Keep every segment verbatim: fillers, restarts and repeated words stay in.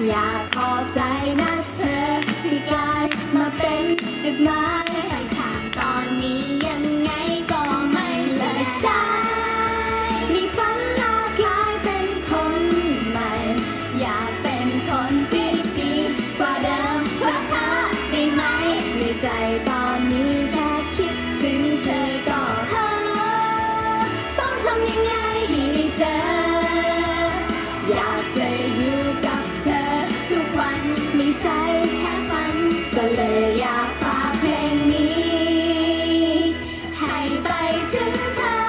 อยากขอบใจนะเธอที่กลายมาเป็นจุดหมายปลายทางตอนนี้ยังไงก็ไม่เลยใช่มีฝันอยากกลายเป็นคนใหม่อยากเป็นคนที่ดีกว่าเดิมรักเธอได้ไหมในใจตอนนี้แค่คิดถึงเธอก็เพ้อต้องทำยังไงให้เจออยากจะอยู่กับเธอทุกวันไม่ใช่แค่ฝันก็เลยอยากฝากเพลงนี้ให้ไปถึงเธอ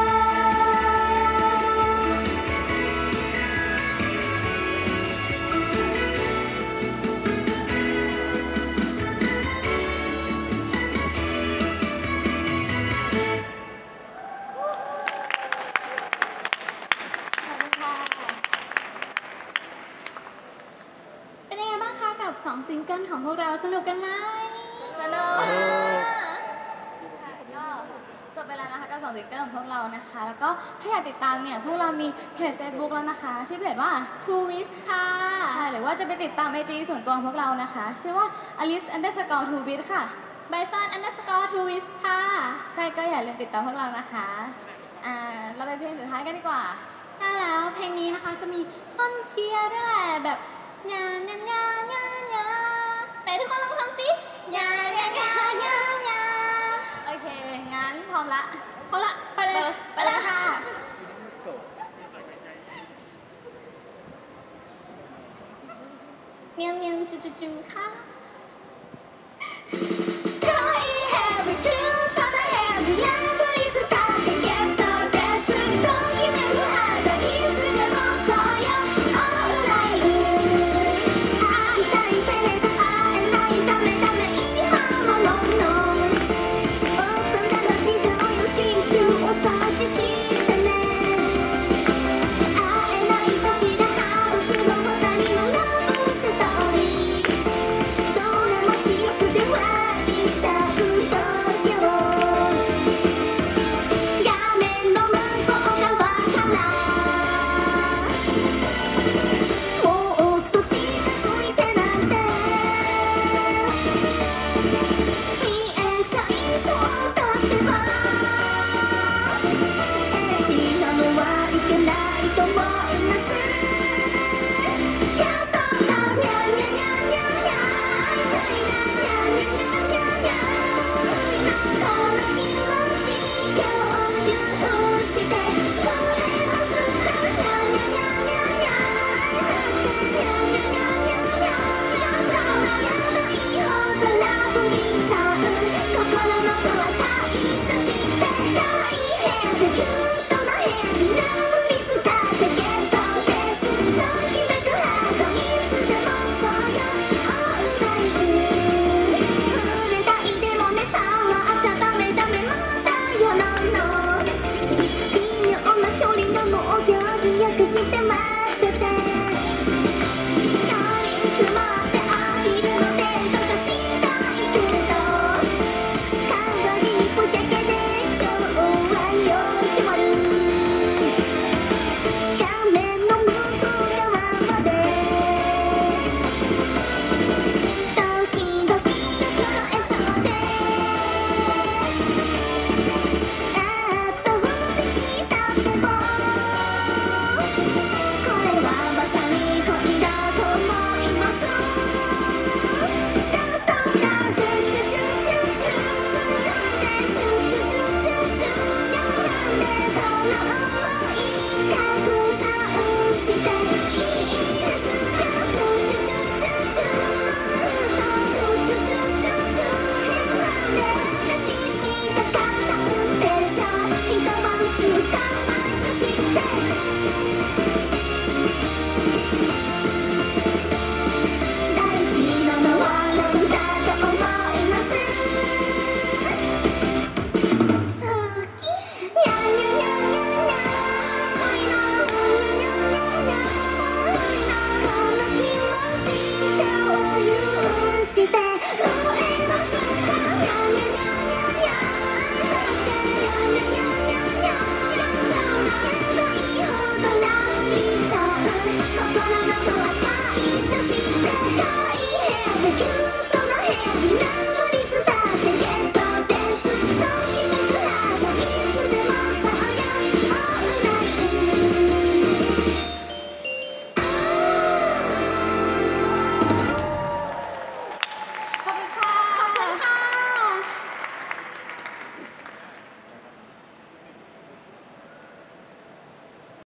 เป็นยังไงบ้างคะกับสองซิงเกิลของพวกเราสนุกกันไหมสนุกค่ะก็จบไปแล้วนะคะกับสองซิงเกิลของพวกเรานะคะแล้วก็ถ้าอยากติดตามเนี่ยพวกเรามีเพจ Facebook แล้วนะคะชื่อเพจว่า Two Wish ค่ะหรือว่าจะไปติดตาม ไอ จี ส่วนตัวของพวกเรานะคะชื่อว่า Alice underscore Two Wish ค่ะ Bison underscore Two Wish ค่ะใช่ก็อย่าลืมติดตามพวกเรานะคะอ่าเราไปเพลงสุดท้ายกันดีกว่าใช่แล้วเพลงนี้นะคะจะมีท่อนเชียร์ด้วยแหละแบบงานงานงานงานงานแต่ทุกคนลองทำสิงานงานงานงานงานโอเคงั้นพร้อมละพร้อมละไปเลยไปเลยค่ะเนียนเนียนจูจูจูค่ะ 그 떠나 헤어진 날